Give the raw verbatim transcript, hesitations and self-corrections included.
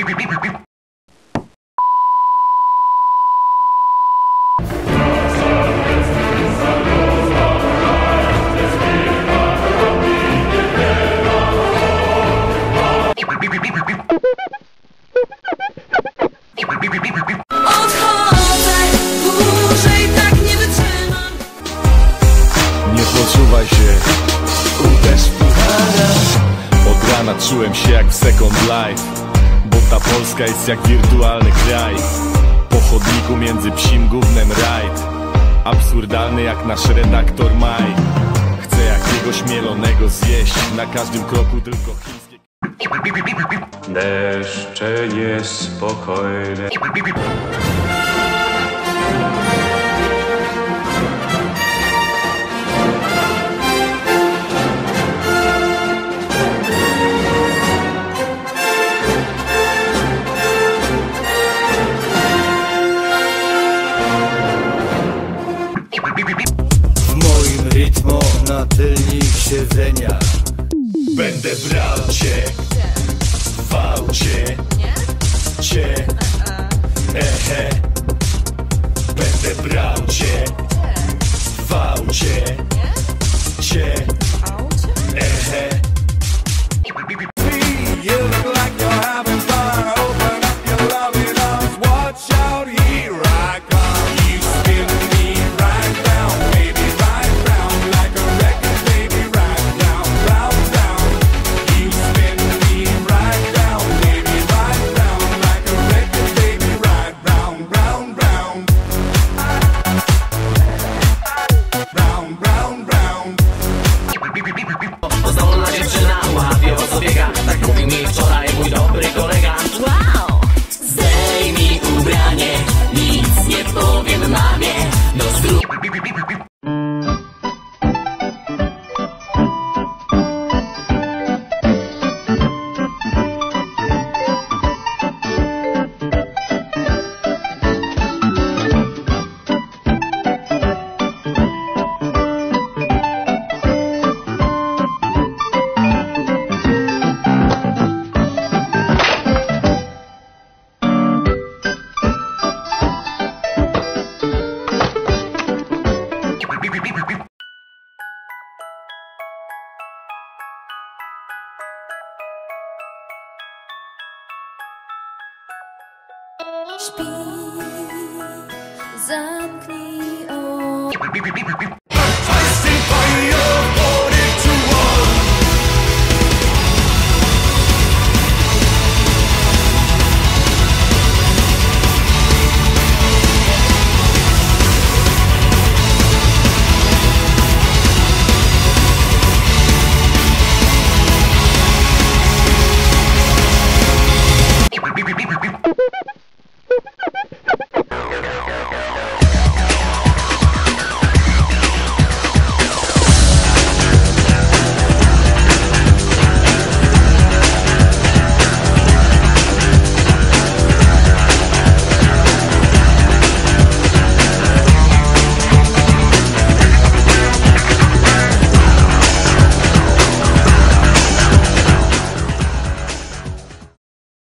Poczuwaj się, uderz w puchara. Od rana czułem się jak w Second Life, bo ta Polska jest jak wirtualny kraj. Po chodniku między psim gównem rajd, absurdalny jak nasz redaktor Maj. Chcę jakiegoś mielonego zjeść, na każdym kroku tylko chińskie. Deszcze niespokojne. W moim rytmo na tylnik siedzenia Będę brał cię, wał cię, cię, ehe. Będę brał cię, wał cię, cię, ehe. You look like you're having fun. Open up your loving arms. Watch out, here I come. You spin me right round, baby, right round like a record, baby, right round, round, round. You spin me right round, baby, right round like a record, baby, right round, round, round. Round, round, round. Pozdolna dziewczyna łapie o co biega. Tak mówił mi wczoraj mój dobry kolega. Wow! Zdejmij ubranie, nic nie powiem mamie. Do zdró... Śpi, zamknij oczy.